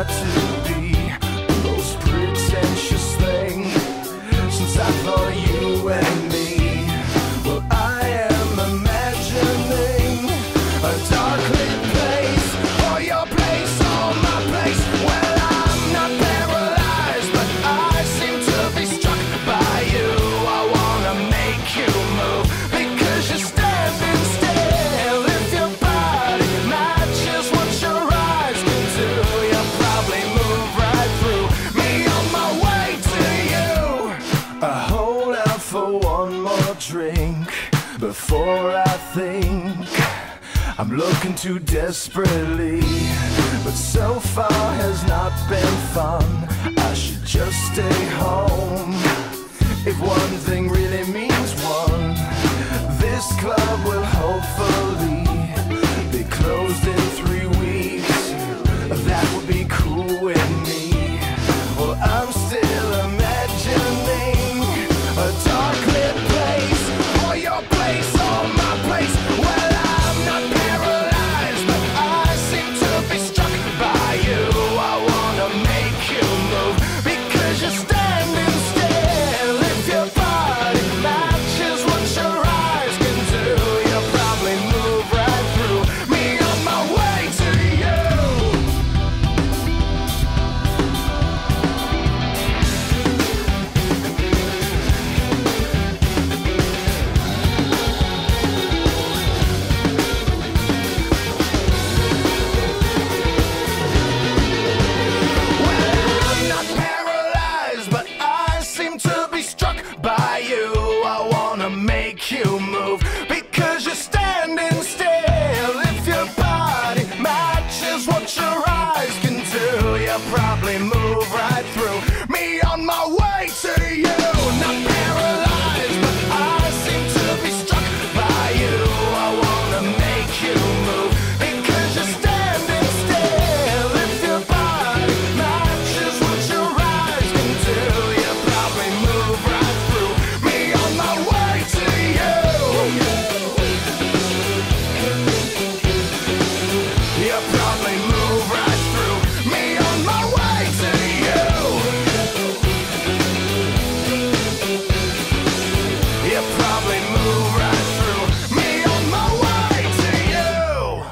got to be the most pretentious thing since I thought of you and me. Well, I am imagining a dark lit place, or your place, or my place. Well, I'm not paralyzed, but I seem to be struck by you. I wanna make you move because you're standing still. If your body matches what your eyes can do, you'll probably move right through me on my way to you. I hold out for one more drink before I think I'm looking too desperately, but so far has not been fun. I should just stay home. If one thing really means one, this club will hopefully be closed in 3 weeks. That would be cool with me. Well, I'm still imagining a dark lit place, or your place, or my place. Well, I'm not paralyzed, but I seem to be struck by you. I wanna make you move because you're standing still. If your body matches what your eyes can do, you'll probably move right through me on my way to you. Well, I'm not paralyzed, but I seem to be struck by you. I wanna make you move because you're standing still. If your body matches what your eyes can do, you'll probably move right through me on my way to you. Not paralyzed, but I seem to be struck by you. I wanna make you move because you're standing still. If your body matches what your eyes can do, you'll probably move right through me on my way to you. You'll probably move right through me on my way to you. You'll probably move right through me on my way to you.